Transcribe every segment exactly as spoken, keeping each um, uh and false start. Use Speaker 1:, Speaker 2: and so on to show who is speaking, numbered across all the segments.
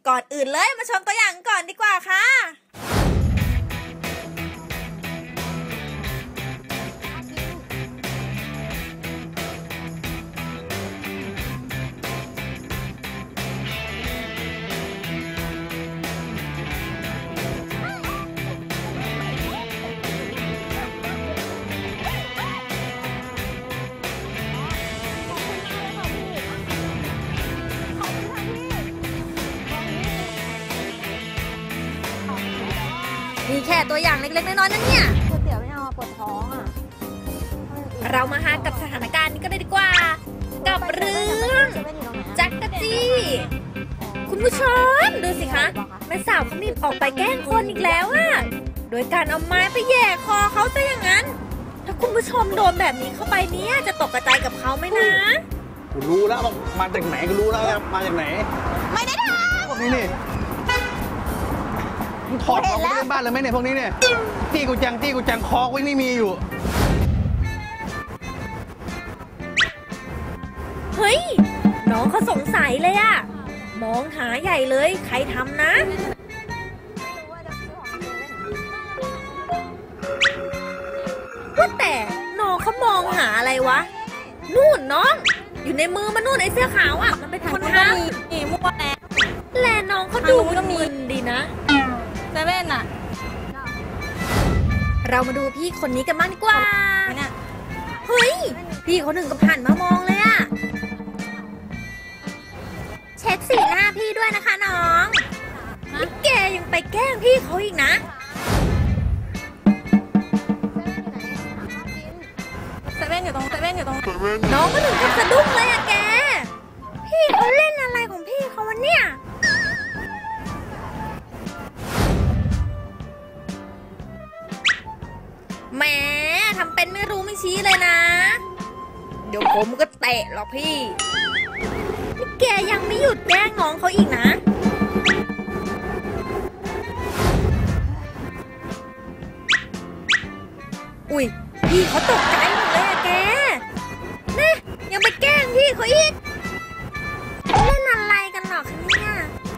Speaker 1: ก่อนอื่นเลยมาชมตัวอย่างก่อนดีกว่าค่ะมีแค่ตัวอย่างเล็กๆน้อยๆนั่นเนี่ย
Speaker 2: ก๋วยเตี๋ยวไม่เอาปวดท้องอ่ะ
Speaker 1: เรามาหากับสถานการณ์นี้ก็ได้ดีกว่ากับเรื่องจักรจี้คุณผู้ชมดูสิคะแม่สาวเขามีออกไปแกล้งคนอีกแล้วอะโดยการเอาไม้ไปแย่คอเขาซะอย่างนั้นถ้าคุณผู้ชมโดนแบบนี้เข้าไปเนี่ยจะตกกระจายกับเขาไหมนะ
Speaker 3: กูรู้แล้วมาจากไหนก็รู้แล้วมาจากไหน
Speaker 2: ไม่ได้ทำ
Speaker 3: พวกนี้นี่ถอดของไปเล่นบ้านเลยไหมเนี่ยพวกนี้เนี่ยตี้กูจังตี้กูจังคอกูไม่มีอยู่
Speaker 1: เฮ้ยน้องเขาสงสัยเลยอะมองหาใหญ่เลยใครทำนะว่าแต่น้องเขามองหาอะไรวะนู่นน้องอยู่ในมือมันนู่นไอ้เสื้อขาวอ่ะมันเป็นคนทำ
Speaker 2: อีมั่วแน่
Speaker 1: แลน้องเขาดูมึนดีนะ
Speaker 2: เซเว่นอะ
Speaker 1: เรามาดูพี่คนนี้กันบ้างดีกว่าเฮ้ยพี่เขาหนึ่งกับหันมามองเลยอะเช็คสีหน้าพี่ด้วยนะคะน้องนี่แกยังไปแกล้งพี่เขาอีกนะ
Speaker 2: เซเว่นอยู่ตรงเซเว่นอยู่ตรง
Speaker 1: น้องก็ถึงกับสะดุ้งเลยอะแกพี่เขาเล่นอะไรของพี่เขาวะเนี่ยแหมทำเป็นไม่รู้ไม่ชี้เลยนะเดี๋ยวผมก็เตะหรอกพี่นี่แกยังไม่หยุดแกล้งน้องเขาอีกนะอุ้ยพี่เขาตกใจหมดเลยอะแกนี่ยังไปแกล้งพี่เขาอีกเล่นอะไรกันหรอคะเนี่ย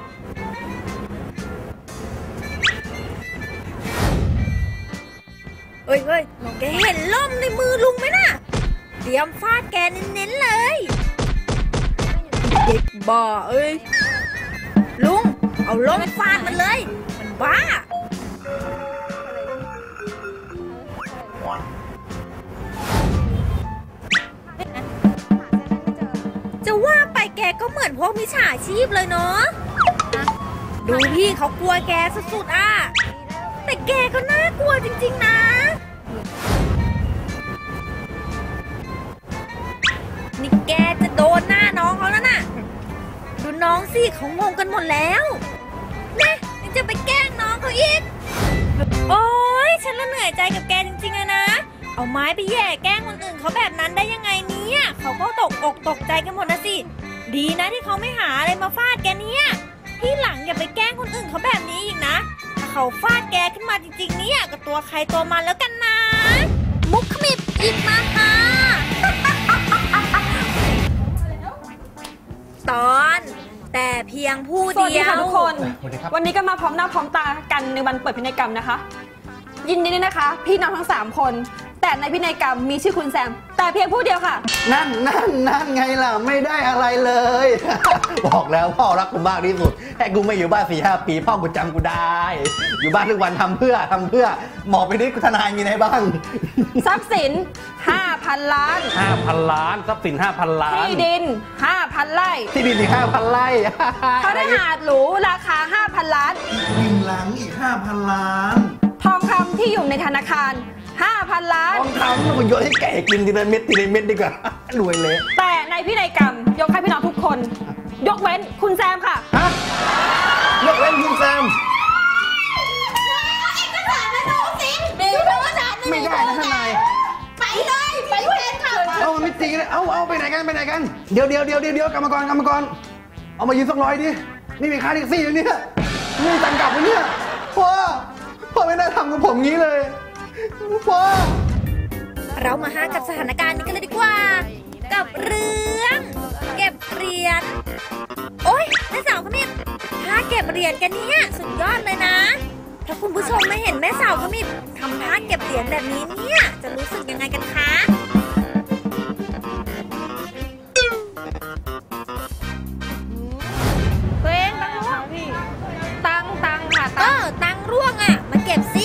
Speaker 1: เฮ้ยเฮ้ยแกเห็นล่มในมือลุงไหมน่ะเตรียมฟาดแกเน้นๆเลยเด็กบ้าเอ้ยลุงเอาล่มฟาดมันเลยมันบ้าจะว่าไปแกก็เหมือนพวกมิจฉาชีพเลยเนาะดูพี่เขากลัวแกสุดๆอ่ะแต่แกก็น่ากลัวจริงๆนะนี่แกจะโดนหน้าน้องเขาแล้วน่ะดูน้องสิเขางงกันหมดแล้วเนี่ยยังจะไปแกล้งน้องเขาอีกโอ๊ยฉันละเหนื่อยใจกับแกจริงๆเลยนะเอาไม้ไปแย่แกล้งคนอื่นเขาแบบนั้นได้ยังไงเนี่ยเขาก็ตกอกตกใจกันหมดนะสิดีนะที่เขาไม่หาอะไรมาฟาดแกเนี่ยที่หลังอย่าไปแกล้งคนอื่นเขาแบบนี้อีกนะถ้าเขาฟาดแกขึ้นมาจริงๆเนี่ยก็ตัวใครตัวมันแล้วกันนะมุกขมิบอีกมาค่ะตอนแต่เพียงผู้เดียว
Speaker 2: สวัสดีค่ะทุกคนวันนี้ก็มาพร้อมหน้าพร้อมตากันในวันเปิดพินัยกรรมนะคะยินดีด้วยนะคะพี่น้องทั้งสามคนแต่ในพินัยกรรมมีชื่อคุณแซมแต่เพียงผู้เดียวค่ะ
Speaker 3: นั่นนั่นนั่นไงล่ะไม่ได้อะไรเลย บอกแล้วพ่อรักกูมากที่สุดแค่กูไม่อยู่บ้านสี่ห้าปีพ่อกูจำกูได้อยู่บ้านทุกวันทำเพื่อทำเพื่อหมอไปดิทนายมีไหนบ้าง
Speaker 2: ทรัพย์สินห้าพันล้าน
Speaker 3: ห้าพันล้านทรัพย์สินห้าพันล้าน
Speaker 2: ที่ดินห้าพันไร่
Speaker 3: ที่ดินอีกห้าพันไร่
Speaker 2: คฤหาสน์หรูราคาห้าพันล้าน
Speaker 3: ดินหลังอีกห้าพันล้าน
Speaker 2: ทองคำที่อยู่ในธนาคารห้าพันล้าน
Speaker 3: ทองคำมันโยนให้แก่กินทีละเม็ดทีละเม็ดดีกว่ารวยเลย
Speaker 2: แต่ในพินัยกรรมยกให้พี่น้องทุกคนยกเว้นคุณแซมค่ะ
Speaker 3: ฮะยกเว้นคุณแซมไม่ได้นะทนาย
Speaker 2: ไปเลยไปเว้นค่ะ
Speaker 3: เอามันไม่จริงเลยเอาเอาไปไหนกันไปไหนกันเดี๋ยวเดี๋ยวเดี๋ยวเดี๋ยวกรรมกรกรรมกรเอามายืนสักร้อยดินี่มีค่าแท็กซี่อยู่เนี่ยนี่ตังกลับเลยเนี่ยพ่อพ่อไม่ได้ทำกับผมงี้เลยพ่อ
Speaker 1: เรามาหากับสถานการณ์นี้กันเลยดีกว่ากับเรื่องเก็บเหรียญโอ๊ยแม่สาวคนนี้ถ้าเก็บบเหรียญกันเนี่ยสุดยอดเลยนะ ถ้าคุณผู้ชมไม่เห็นแม่สาวเขามีทำท่าเก็บเหรียญแบบนี้เนี่ยจะรู้สึกยังไงกันคะ
Speaker 2: ตัวเองตังร่วงพี่ตังตังค่ะ
Speaker 1: เอ
Speaker 2: ตัง
Speaker 1: อตังร่วงอ่ะมาเก็บสิ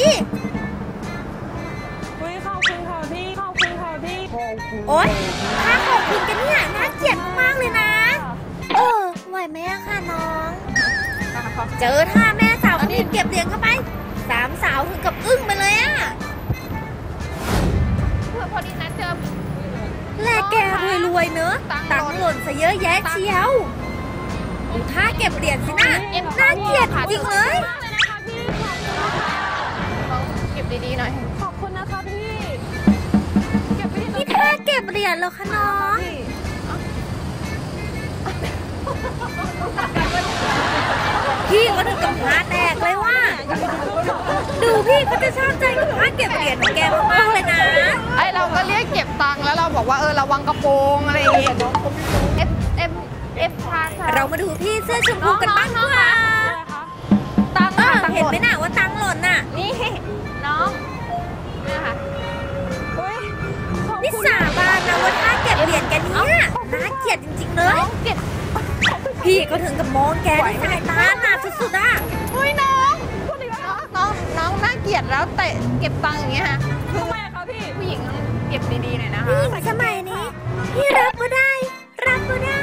Speaker 2: อุ้ยขอบคุณค่ะพี่ขอบคุณค่ะพี่
Speaker 1: โอ๊ยถ้าขอบคุณกันเนี่ยน่าเกลียดมากเลยนะเออไหวไหมอะค่ะน้อง เจอท่าแม่สาวเขาเก็บเหรียญเข้าไปสามสาวถึงกับอึ้งไปเลยอะ
Speaker 2: เพื่อพอดีนัดเจอ
Speaker 1: แลกแกรวยๆเนอะตังค์หล่นซะเยอะแยะเชียวดูท่าเก็บเหรียญสินะน่าเกลียดจริงเลย
Speaker 2: มากเลยนะคะพี่ขอบคุณค่ะเก็บดีๆหน่อยขอบคุณนะคะพี่เก็บไปที่
Speaker 1: นี่ท่าเก็บเหรียญเหรอคะน้องพี่ก็ถึงกับหาแตกเลยว่า ดูพี่เขาจะชอบใจกับท่าเก็บเหรียญของแกมากๆเลยนะ
Speaker 2: ไอเราก็เรียกเก็บตังค์แล้วเราบอกว่าเออระวังกระโปรงอะไรอย่างเงี้ยเอฟเอฟเอฟพาร์ท
Speaker 1: เรามาดูพี่เสื้อชมพูกันบ้างดีกว่า
Speaker 2: ตังค์
Speaker 1: เอ
Speaker 2: ค่ะ
Speaker 1: อ
Speaker 2: ตังค์
Speaker 1: เห็น
Speaker 2: ห
Speaker 1: ไหม
Speaker 2: ล่น
Speaker 1: น่ะว่าตังค์หล่นน่ะ
Speaker 2: นี่น้องนี่ค่ะ
Speaker 1: นี่สาบานนะว่าท่าเก็บเหรียญแกเนี่ยน่าเกลียดจริงๆเลย
Speaker 2: เก็บ
Speaker 1: พี่ก็ถึงกับมองแกด้วยสายตาหนาสุดๆอ่ะ
Speaker 2: เฮ้ยน้องน้องน้องน่าเกลียดแล้วเตะเก็บตังค์อย่างเงี้ยฮะทำไมคะพี่ผู้หญิงเก็บดีๆหน่อยนะคะ
Speaker 1: ผู้หญิงสมัยนี้พี่รับก็ได้ รับก็ได้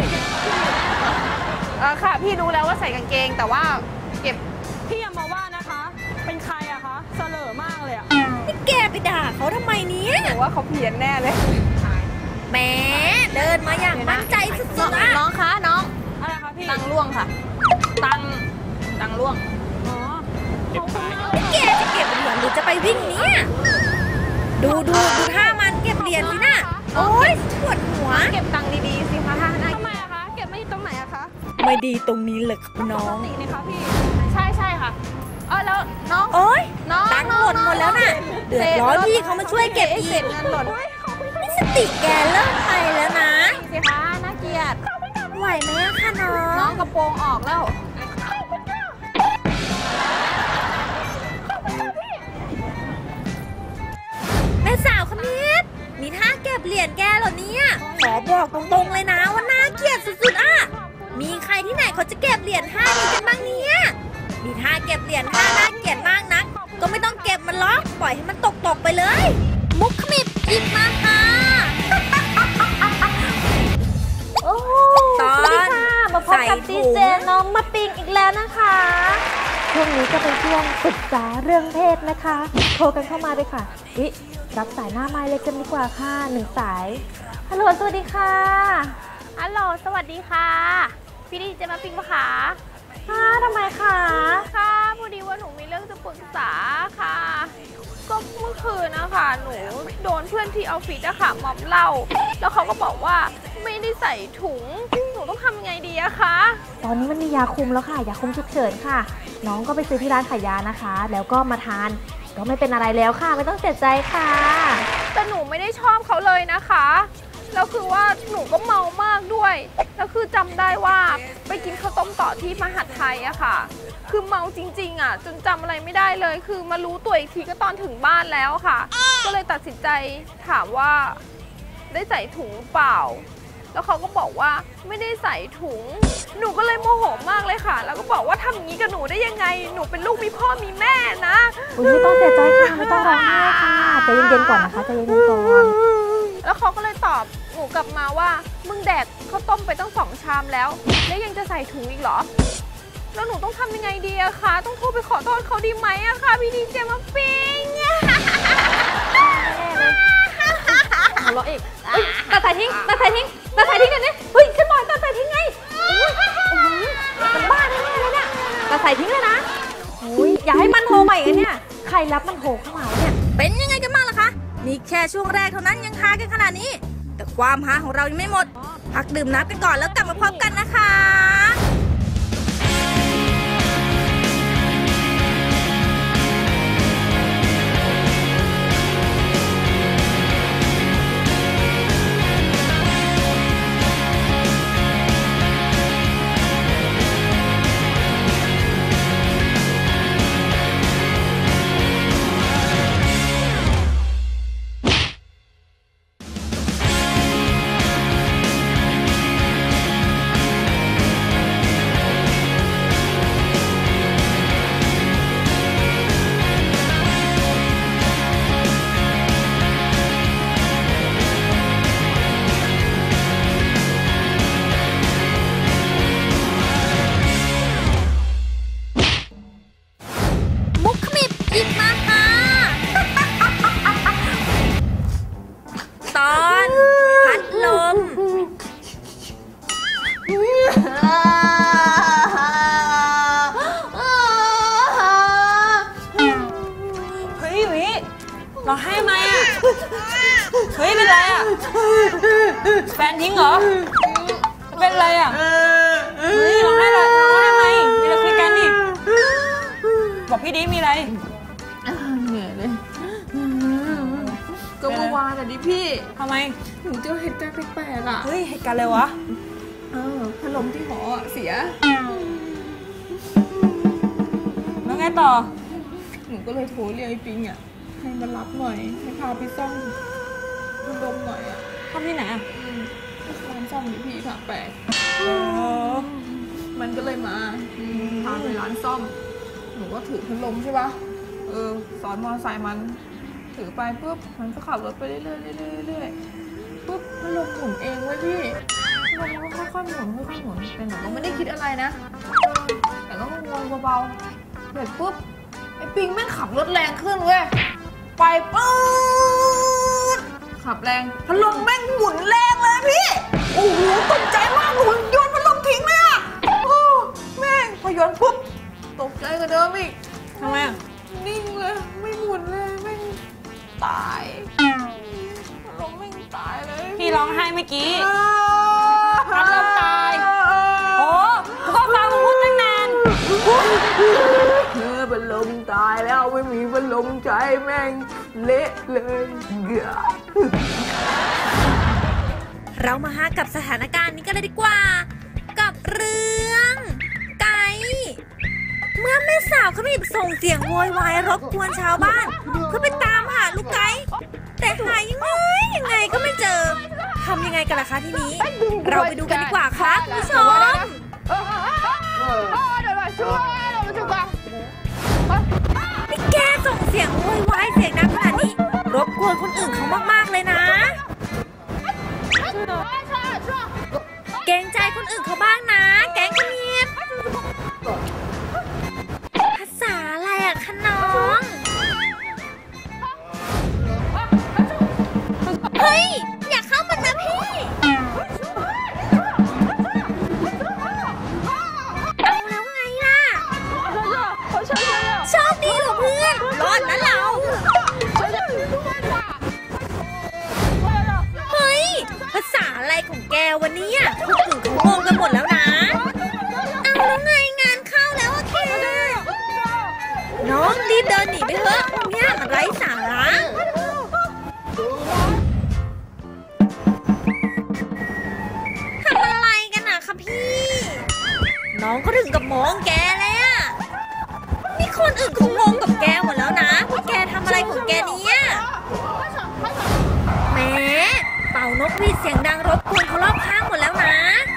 Speaker 2: เออค่ะพี่รู้แล้วว่าใส่กางเกงแต่ว่าเก็บ
Speaker 4: พี่อย่ามาว่านะคะ เป็นใครอะคะเสลอมากเลยอะ
Speaker 1: นี่แกไปด่าเขาทำไมเนี่ย
Speaker 2: หนูว่าเขาเพี้ยนแน่เลย
Speaker 1: แหมเดินมาอย่างมั่นใจสุดๆอ่ะ
Speaker 2: น้องคะน้อง
Speaker 4: อะไรคะพี่
Speaker 2: ตังค์ล่วงค่ะ ตังค์ตังค์ล่วง
Speaker 4: อ๋อขอบคุณมาก
Speaker 1: แกจะเก็บเหรียญหรือจะไปวิ่งเนี่ยดูดูดูท่ามันเก็บเหรียญสินะโอ๊ยปวดหัว
Speaker 2: เก็บตังค์ดีๆสิคะน่า
Speaker 4: ทำไมอะคะ เก็บไม่ตรงไหนอะคะ
Speaker 1: ไม่ดีตรงนี้เลยครับน้อง
Speaker 4: ตินี่คะพี่
Speaker 2: ใช่ใช่ค่ะเออแล้วน้อง
Speaker 1: โอ๊ย
Speaker 2: น้อง
Speaker 1: ตังค์หล่นหมดแล้วน่ะเดือดร้อนพี่เขามาช่วยเก็บอี
Speaker 2: เศษ
Speaker 1: ก
Speaker 2: เงินหล่น
Speaker 1: นี่สติแกเริ่มไปแล้วนะ
Speaker 2: สิคะน่าเกลียด
Speaker 1: ไหวไหมอะคะน้อ
Speaker 2: น้อง งกระโปรงออกแล้ว
Speaker 1: แม่สาวคนนี้มีท่าเก็บเหรียญแกเหรอเนี่ยขอบอกตรงๆเลยนะว่าน่าเกลียดสุดๆอ่ะมีใครที่ไหนเขาจะเก็บเหรียญท่านี้กันบ้างเนี่ยมีท่าเก็บเหรียญท่าน่าเกลียดมากนักก็ไม่ต้องเก็บมันล็อกปล่อยให้มันตกๆไปเลย มุกขมิบหยิบมาค่ะตอนมาพบกับดีเจน้องมาปิงอีกแล้วนะคะ
Speaker 5: ช่วงนี้ก็เป็นช่วงศึกษาเรื่องเพศนะคะ โทรกันเข้ามาเลยค่ะวิรับสายหน้าไมค์เลยกันดีกว่าค่ะหนึ่งสาย ฮัลโหล สวัสดีค่ะ
Speaker 2: ฮัลโหลสวัสดีค่ะ พี่ดีเจมาปิงปะคะ
Speaker 5: ค่ะทำไมคะ
Speaker 2: ค่ะพอดีว่าหนูมีเรื่องจะปรึกษาค่ะ ก็เมื่อคืนนะคะหนูโดนเพื่อนที่ออฟฟิศอะค่ะมอมเหล้าแล้วเขาก็บอกว่าไม่ได้ใส่ถุงหนูต้องทำยังไงดีอะคะ
Speaker 5: ตอนนี้มันมียาคุมแล้วค่ะ ยาคุมฉุกเฉินค่ะ น้องก็ไปซื้อที่ร้านขายยานะคะ แล้วก็มาทาน ก็ไม่เป็นอะไรแล้วค่ะ ไม่ต้องเสียใจค่ะ
Speaker 2: แต่หนูไม่ได้ชอบเขาเลยนะคะแล้วคือว่าหนูก็เมามากด้วยแล้วคือจำได้ว่าไปกินข้าวต้มต่อที่มหาดไทยอะค่ะ คือเมาจริงๆอะจนจำอะไรไม่ได้เลย คือมารู้ตัวอีกทีก็ตอนถึงบ้านแล้วค่ะ ก็เลยตัดสินใจถามว่าได้ใส่ถุงเปล่า แล้วเขาก็บอกว่าไม่ได้ใส่ถุง หนูก็เลยโมโหมากเลยค่ะ แล้วก็บอกว่าทำอย่างนี้กับหนูได้ยังไง หนูเป็นลูกมีพ่อมีแม่นะ
Speaker 5: อุ๊ยไม่ต้องเสียใจค่ะ ไม่ต้องร้องไห้ค่ะใจเย็นๆก่อนนะคะใจเย็นๆก่อน
Speaker 2: แล้วเขาก็เลยตอบหนูกลับมาว่ามึงแดกข้าวต้มไปตั้งสองชามแล้ว แล้วยังจะใส่ถุงอีกเหรอ แล้วหนูต้องทำยังไงดีอะคะ ต้องโทรไปขอโทษเขาดีไหมอะคะพี่ดีเจมาปิง
Speaker 5: หัวเราะอีกตัดสายทิ้งตัดสายทิ้งตัดสายทิ้งกันนี่เฮ้ยฉันบอกตัดสายทิ้งไงมันบ้าแน่ๆเลยเนี่ยตัดสายทิ้งเลยนะอุ้ยอย่าให้มันโทรใหม่กันเนี่ยใครรับมันโทรเข้ามาวะเนี่ย
Speaker 1: เป็นยังไงกันบ้างล่ะคะนี่แค่ช่วงแรกเท่านั้นยังฮากันขนาดนี้ แต่ความฮาของเรายังไม่หมด พักดื่มน้ำกันก่อนแล้วกลับมาพบกันนะคะ
Speaker 5: แฟนทิ้งเหรอ เป็นอะไรอ่ะเฮ้ยร้องไห้เลยร้องไห้ทำไมมีอะไรคุยกันดิบอกพี่ดิมีอะไร
Speaker 2: เหนื่อยเลยก็เมื่อวานอ่ะดิพี่
Speaker 5: ทำไม
Speaker 2: หนูเจอเหตุการณ์แปลกๆอ่ะ
Speaker 5: เฮ้ยเหตุการณ์อะไรวะ
Speaker 2: เออพัดลมที่หออ่ะเสีย
Speaker 5: แล้วไงต่อ
Speaker 2: หนูก็เลยโทรเรียกไอ้ปิงอ่ะให้มารับหน่อยให้พาไปซ่อมพัดลมหน่อยอ่ะ
Speaker 5: ทำที่ไหนอ่ะ
Speaker 2: ร้านซ่อมดิพี่ค่ะแปลก
Speaker 5: โอ้
Speaker 2: มันก็เลยมาพาไปร้านซ่อม หนูก็ถือพัดลมใช่ปะเออสอนมอเตอร์ไซค์มัน ถือไปปุ๊บ มันก็ขับรถไปเรื่อยๆเรื่อยๆเรื่อยๆปุ๊บพัดลมหมุนเองเว้ยพี่พัดลมมันก็ค่อยๆหมุนค่อยๆหมุนแต่หนูก็ไม่ได้คิดอะไรนะ แต่ก็งงเบาๆเสร็จปุ๊บ ไอ้ปิงแม่งขับรถแรงขึ้นเว้ย ไปปุ๊บขับแรง พัดลมแม่งหมุนแรงเลยพี่ โอ้โหตกใจมากหนูโยนพัดลมทิ้งเลยอะโอ้แม่งพอโยนปุ๊บตกใจกว่าเดิมอีก
Speaker 5: ทำไมอ่ะ
Speaker 2: นิ่งเลยไม่หมุนเลยแม่งตายพัดลมแม่งตายเลย
Speaker 5: พี่ร้องไห้เมื่อกี้ พัดลมตาย โอ้กูก็ฟังมึงพูดตั้งนาน
Speaker 2: เออพัดลมตายแล้วไม่มีพัดลมใจแม่งเละเลยเกือ
Speaker 1: เรามาหากับสถานการณ์นี้กันเลยดีกว่า กับเรื่องไก่เมื่อแม่สาวเขามีส่งเสียงโวยวายรบกวนชาวบ้านเพื่อไปตามหาลูกไก่แต่หายังไงยังไงก็ไม่เจอทำยังไงกันล่ะคะทีนี้ เราไปดูกันดีกว่าค่ะคุณผู้ชม
Speaker 2: เดี๋ยวมาช่วยเดี๋ยวมาช่วยกัน
Speaker 1: นี่แกส่งเสียงโวยวายเสียงดังขนาดนี้รบกวนคนอื่นเขามากๆเลยนะ เกรงใจคนอื่นเขาบ้างนะ แกงขมีบภาษาอะไรอะคะน้อง เฮ้ย อย่าเข้ามานะพี่ เอาแล้วไงล่ะ โชคดีเหรอเพื่อน รอดนะเรา เฮ้ย ภาษาอะไรของแกวันนี้คนอื่นเขางงกันหมดแล้วนะ เอาแล้วไงงานเข้าแล้วอะแกน้องรีบเดินหนีไปเถอะเนี่ยมันไร้สาระทำอะไรกันนะคะพี่ น้องก็ถึงกับมองแกเลยอะนี่คนอื่นเขางงกับแกหมดแล้วนะว่าแกทำอะไรของแกเนี่ยแหมเป่านกหวีดเสียงดังรบกวนเขารอบข้างหมดแล้วนะ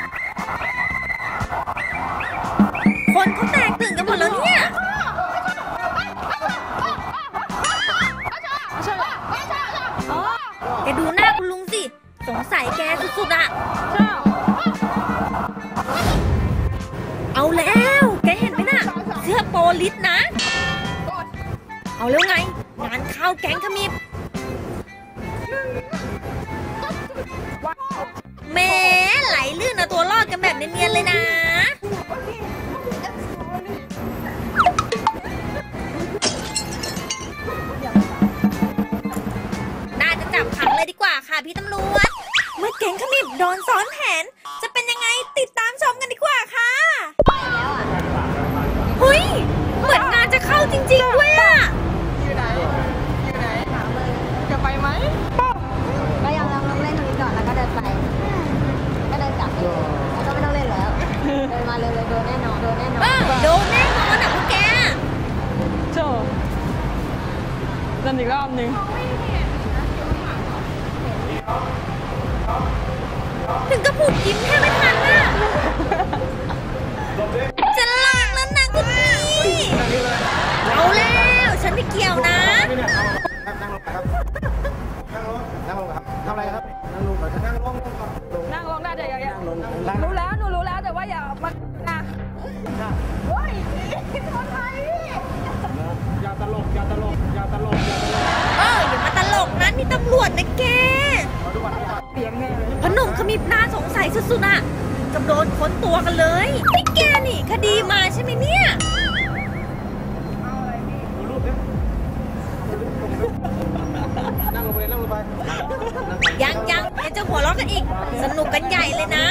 Speaker 1: คนเขาแตกตื่นกันหมดแล้วเนี่ย แกดูหน้าคุณลุงสิ สงสัยแกสุดๆอะเอาแล้ว แกเห็นไหมน่ะ เสื้อโปลิสนะ เอาแล้วไง งานเข้าแก๊งขมิบแหม่ไหลลื่นเอาตัวรอดกันแบบเนียนๆเลยนะ น่าจะจับขังเลยดีกว่าค่ะพี่ตำรวจ เมื่อแก๊งขมิบโดนซ้อนแผน จะเป็นยังไงติดตามชมกันดีกว่าค่ะเฮ้ย เหมือนงานจะเข้าจริงๆด้วยอะ
Speaker 2: อยู่ไหน อยู่ไหนจะไปไหม
Speaker 6: ก็ยังลองเล่นตรงนี้ก่อนแล้วก็เดินไปก็เดินกลับแล้วก็ไม่ต้องเล่นแล้ว เดินมาเร็วๆโดนแน่นอนโดนแน่นอน
Speaker 1: เออโดนแน่นอนอ่ะพวกแก
Speaker 4: โจเดินอีกรอบหนึ่ง
Speaker 1: ถึงก็พูดยิ้มแค่ไม่ทันน่ะ จะลากแล้วนะคุณพี่เอาแล้วฉันไม่เกี่ยวนะ
Speaker 3: นั่งลงครับทำอะไรครับนั่งลงก่อนนั่งลงก่อนลง
Speaker 4: นั่งลงได้แต่อย่าอย่า
Speaker 3: นั่งลง
Speaker 4: รู้แล้วหนูรู้แล้วแต่ว่าอย่ามานะ
Speaker 3: อย่าตลกอย่าตลกอย่าตลกอย่าตลก
Speaker 1: เอออย่ามาตลกนะนี่ตำรวจนะแก
Speaker 4: เสียงแน่เลย
Speaker 1: พอหนุ่มขมิบหน้าสงสัยสุดๆอ่ะกับโดนค้นตัวกันเลยนี่แกนี่คดีมาใช่ไหมเนี่ย
Speaker 3: นั่งลงไปนั่งลงไป
Speaker 1: ยังยังเดี๋ยวจะหัวเราะกันกันอีก สนุกกันใหญ่เลยนะ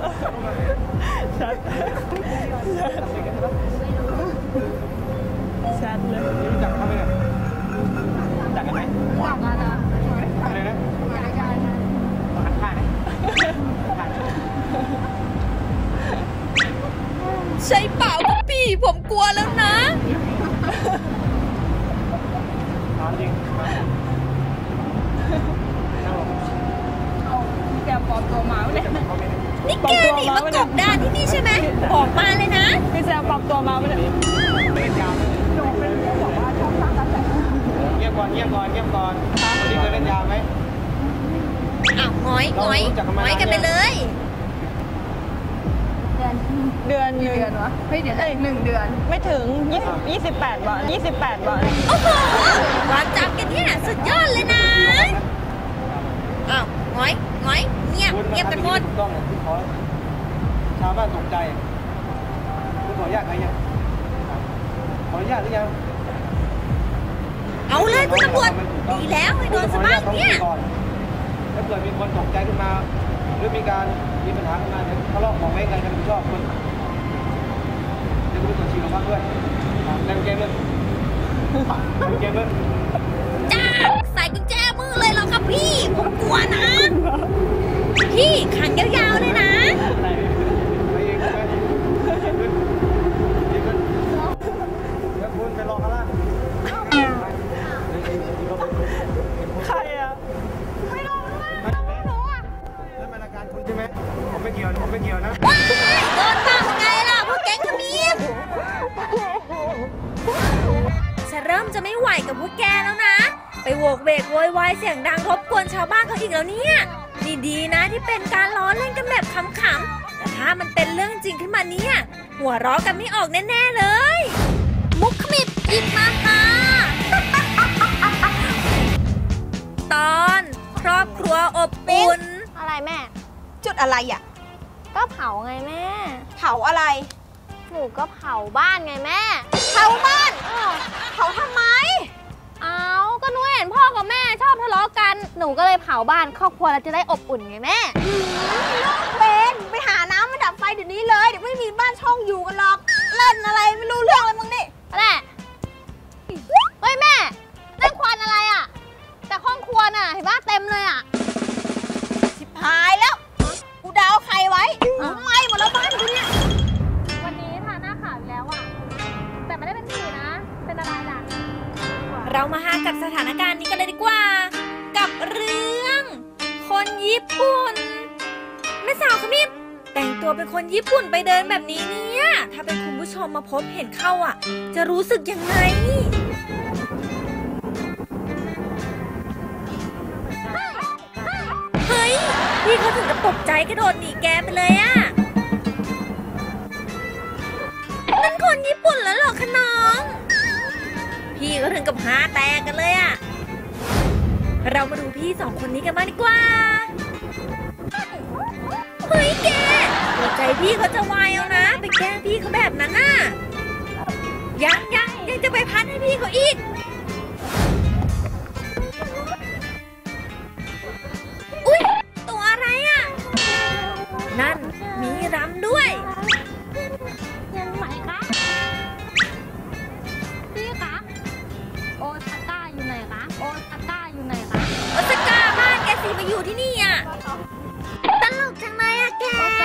Speaker 4: ชัดเลย
Speaker 3: รู้จักเขาไหมเนี่ยรู้จักกันไหม
Speaker 6: กลับมานะ
Speaker 3: อะไรนะ
Speaker 6: อยากได้
Speaker 3: หันข้างนะหัน
Speaker 1: ใช่เปล่าป๊อปปี้ผมกลัวแล้วนะ
Speaker 3: นอนจริงมา
Speaker 4: พี่แกปลอมตัวมาปะเนี่ย
Speaker 1: นี่แกหนีมากบดานที่นี่ใช่ไหมออกมาเลยนะ
Speaker 4: พี่แซมปลอมตัวมาปะเนี่ย
Speaker 3: เล่นยาวเลยเงียบก่อนเงียบก่อนเงียบก่อนวันนี้เคยเล่นยาวไหม
Speaker 1: อ้าวง้อยง้อยง้อยกันไปเลย
Speaker 4: เดือนหนึ่งเดือนวะเฮ้ยเดี๋ยวเอ้ยหนึ่งเดือน ไม่ถึงยี่สิบยี่สิบแปดบาทยี่สิบแปดบาท
Speaker 1: โอ้โหความจำกันเนี่ยสุดยอดเลยนะอ้าวง้อยง้อยเงียบเงียบกันหมด
Speaker 3: ถูกต้องเลยคุณขอชาวบ้านตกใจคุณขออนุญาตใครยังขออนุญาตหรือยัง
Speaker 1: เอาเลยคุณตำรวจดีแล้วให้โดนสบ้างเนี่ย
Speaker 3: ถ้าเกิดมีคนตกใจขึ้นมาหรือมีการมีปัญหาขึ้นมาเดี๋ยวทะเลาะบอกแม่งกันจะรับผิดชอบคนเดี๋ยวคุณตรวจฉี่โรงพักด้วยเล่นเกมเลยเล่นเกมเลย
Speaker 1: จ้าใส่กุญแจมือเลยเหรอครับพี่ผมกลัวนะ พี่ขังยาวๆเลยนะ
Speaker 3: ไปเองใช่ไหมดีขึ้นดีขึ้นแล้วคุณไปรอข้างล่าง
Speaker 4: ใครอ่ะ
Speaker 3: ไม่รู้ไม่รู้อ่ะนั่นมันอาการคุณใช่ไหมผมไม่เกี่ยวผมไม่เกี่ยวนะ
Speaker 1: ว้ายโดนตามไงล่ะพวกแก๊งขมิ้นฉันเริ่มจะไม่ไหวกับพวกแกแล้วนะ ไปโวกเวกโวยวายเสียงดังรบกวนชาวบ้านเขาอีกแล้วเนี่ยนี่ดีนะที่เป็นการล้อเล่นกันแบบขำๆแต่ถ้ามันเป็นเรื่องจริงขึ้นมาเนี่ยหัวเราะกันไม่ออกแน่ๆเลย มุกขมิบหยิบมาค่ะ ตอนครอบครัวอบอุ่น
Speaker 5: อะไรแม่
Speaker 6: จุดอะไรอ่ะ
Speaker 5: ก็เผาไงแม่
Speaker 6: เผาอะไร
Speaker 5: หนูก็เผาบ้านไงแม่
Speaker 6: เผาบ้านเผาทำไม
Speaker 5: เอาก็หนูเห็นพ่อกับแม่ชอบทะเลาะกัน หนูก็เลยเผาบ้านครอบครัวเราจะได้อบอุ่นไงแม่
Speaker 6: เบนไปหาน้ำมาดับไฟเดี๋ยวนี้เลยเดี๋ยวไม่มีบ้านช่องอยู่กันหรอกเล่นอะไรไม่รู้เรื่องเลยมึงนี่
Speaker 5: แม่เฮ้ยแม่นั่นควันอะไรอ่ะ แต่ห้องครัวน่ะเห็นป่ะเต็มเลยอ่ะ
Speaker 6: ชิบหายแล้วกูเดาใครไว้ไหม้หมดแล้วบ้านกูเนี่ย
Speaker 5: วันนี้ทาหน้าขาวอีกแล้วอ่ะ แต่ไม่ได้เป็นผีนะ เป็นอะไรล่ะ
Speaker 1: เรามาหากับสถานการณ์นี้กันเลยดีกว่า กับเรื่อง คนญี่ปุ่นแม่สาวขมิบแต่งตัวเป็นคนญี่ปุ่นไปเดินแบบนี้เนี่ย ถ้าเป็นคุณผู้ชมมาพบเห็นเข้าอ่ะ จะรู้สึกยังไง เฮ้ย พี่เขาถึงกับตกใจกระโดดหนีแกไปเลยอ่ะ นั่นคนญี่ปุ่นแล้วเหรอคะน้อง พี่ก็ถึงกับหาแตกกันเลยอ่ะ เรามาดูพี่สองคนนี้กันมางดีกว่า เฮ้ยแกหัวใจพี่เขาจะวายเอานะ ไปแกล้งพี่เขาแบบนั้นน่ะ ยังยังยังจะไปพันให้พี่เขาอีก อุ๊ย ตัวอะไรอ่ะ นั่นมีรำด้วย
Speaker 5: ยังไหมคะพี่คะโอซาก้าอยู่ไหนคะโอซาก้าอยู่ไหนคะ
Speaker 1: โอซาก้าบ้านแกสิมาอยู่ที่นี่อ่ะ ตลกจังเลยอ่ะแก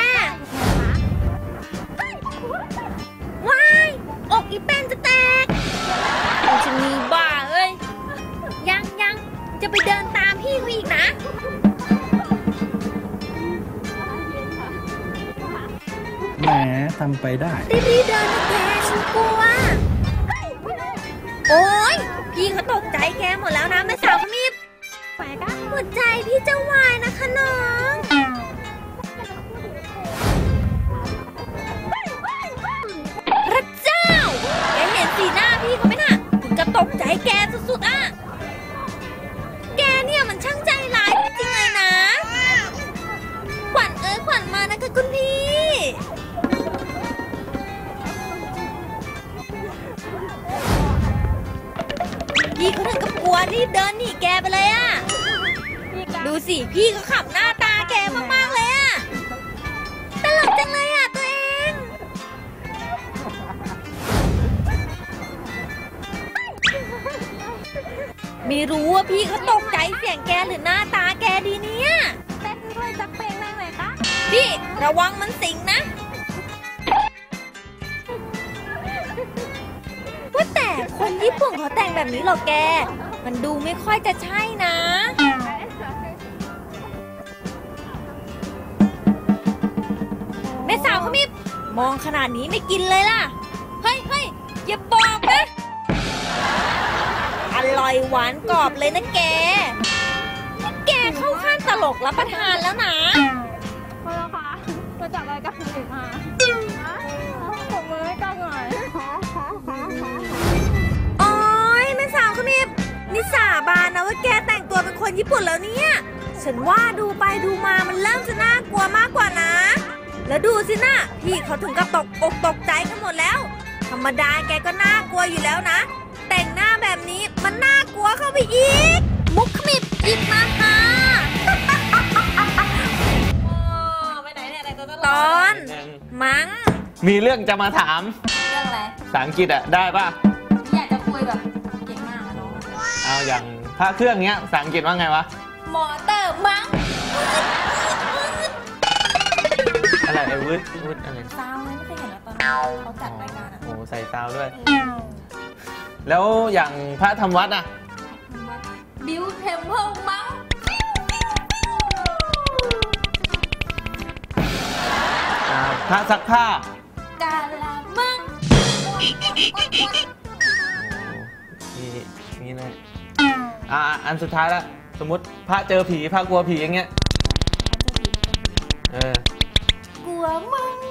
Speaker 1: ว้าย อกอีเป็นจะแตกมันจะมีบ้าเอ้ย ยังยังจะไปเดินตามพี่เขาอีกนะ
Speaker 7: แหมทำไปได้
Speaker 1: รีบๆเดินนะแกฉันกลัว โอ๊ย พี่เขาตกใจแกหมดแล้วนะแม่สาวขมิบไปกันหัวใจพี่จะวายนะคะน้อง พระเจ้า แกเห็นสีหน้าพี่เขาไหมน่ะถึงกับตกใจแกสุดๆอ่ะ แกเนี่ยมันช่างใจร้ายจริงๆเลยนะ ขวัญเอ้ยขวัญมานะคะคุณพี่ พี่เขาถึงกับกลัวรีบเดินหนีแกไปเลยอ่ะ ดูสิพี่เขาขับหน้าตาแกมากๆเลยอะตลกจังเลยอะตัวเอง ไม่รู้ว่าพี่เขาตกใจเสียงแกหรือหน้าตาแกดีเนี่ยเต้นด้วยสักเพลงได้ไหมคะพี่ระวังมันสิงนะว่าแต่คนญี่ปุ่นเขาแต่งแบบนี้เหรอแกมันดูไม่ค่อยจะใช่นะแม่สาวเขามีมองขนาดนี้ไม่กินเลยล่ะเฮ้ยเฮ้ยอย่าบอกนะอร่อยหวานกรอบเลยนะแกนี่แกเข้าขั้นตลกรับประทานแล้วนะ
Speaker 4: พอแล้วค่ะมาจากรายการสิบมาผมมือให้กันหน่อย
Speaker 1: โอ๊ยแม่สาวเขามีนิสาบานนะว่าแกแต่งตัวเป็นคนญี่ปุ่นแล้วเนี่ยฉันว่าดูไปดูมามันเริ่มจะน่ากลัวมากกว่านะแล้วดูสินะพี่เขาถึงกับตกอกตกใจกันหมดแล้วธรรมดาแกก็น่ากลัวอยู่แล้วนะแต่งหน้าแบบนี้มันน่ากลัวเข้าไปอีกมุกขมิบหยิบมาค่ะไปไหนเนี่ยแต่งตัวตอนมั้ง
Speaker 8: มีเรื่องจะมาถาม
Speaker 1: เรื่องอะไร
Speaker 8: ภาษาอังกฤษอะได้ป่ะ
Speaker 1: อยากจะคุยแบบเก่งมากอะน้อง
Speaker 8: เอาอย่างพระเครื่องเงี้ยภาษาอังกฤษว่าไงวะ
Speaker 1: มอเตอร์มั้ง
Speaker 8: อะไรไอ้วืดวืดอะไร
Speaker 1: ซาวไม่เคยเห็นแล้วตอนเขาจัดรายการอะ
Speaker 8: โอ้ใส่ซาวด้วย แล้วอย่างพระธรรมวัดอะ
Speaker 1: บิวเทมเพิลมั้ง
Speaker 8: อ่าพระซักผ้าก
Speaker 1: าลามัง
Speaker 8: นี่นี่เลยอ่าอันสุดท้ายละสมมติพระเจอผีพระกลัวผีอย่างเงี้ยเออก
Speaker 1: ลัวมัง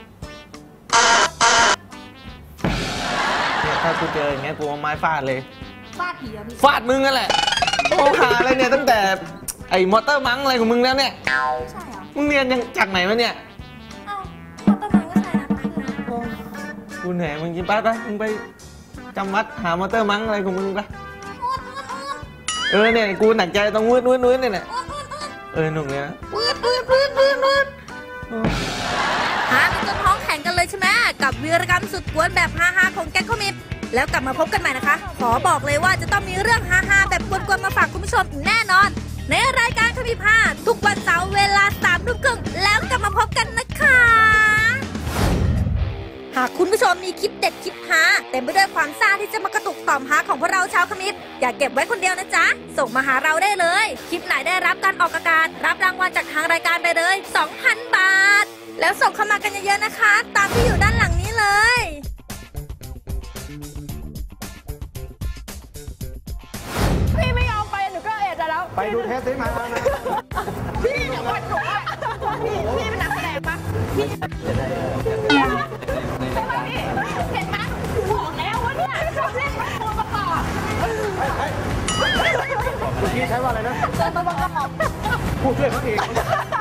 Speaker 8: เนี่ยถ้ากูเจออย่างเงี้ยกูเอาไม้ฟาดเลย
Speaker 1: ฟาดผีเหรอพี่
Speaker 8: ฟาดมึงนั่นแหละโอ้หาอะไรเนี่ยตั้งแต่ไอ้มอเตอร์มังอะไรของมึงแล้วเนี่ย
Speaker 1: ไม่ใช่เหรอ
Speaker 8: มึงเรียนยังจากไหนมาเนี่ย
Speaker 1: เอ้ามอเตอร์มังก็ใช่นะคือนะ
Speaker 8: โอ้กูเหนื่อยมึงกินไปไปมึงไปจำวัดหามอเตอร์มังอะไรของมึงไปเออเนี่ยกูหนักใจต้องวืดวืดวืดเนี่ยแหละเออหนุกเลยนะ
Speaker 1: ปืดปืดปืดปืดปืดหากันจนท้องแข็งกันเลยใช่ไหมกับวีรกรรมสุดกวนแบบฮาๆของแก๊งข้าวมิบแล้วกลับมาพบกันใหม่นะคะ ขอบอกเลยว่าจะต้องมีเรื่องฮาๆแบบกวนๆมาฝากคุณผู้ชมอีกแน่นอน ในรายการข้าวมิบห้าทุกวันเสาร์เวลาสามทุ่มครึ่งแล้วกลับมาพบกันนะคะ หากคุณผู้ชมมีคลิปเด็ดคลิปฮาเต็มไปด้วยความซ่าที่จะมากระตุกต่อมฮาของพวกเราชาวขมิบอย่าเก็บไว้คนเดียวนะจ๊ะส่งมาหาเราได้เลยคลิปไหนได้รับการออกอากาศรับรางวัลจากทางรายการไปเลย สองพัน บาท แล้วส่งเข้ามากันเยอะๆนะคะ ตามที่อยู่ด้านหลังนี้เลย
Speaker 4: พี่ไม่ยอมไปหนูก็เอะใจแล้ว
Speaker 3: ไปดูเทปสิมามามา
Speaker 4: พี่เดี๋ยวก่อนหนูอะพี่พี่เป็นนักแสดงปะพี่ใช่ไหมพี่เห็นไหมหนูบอกแล้วว่าเนี่ยชอบเล่นเป็นตัวประกอบ
Speaker 3: เมื่อกี้ใช้ว่าอะไรนะ
Speaker 4: ตัวประกอบ
Speaker 3: พูดช่วยเขาเอง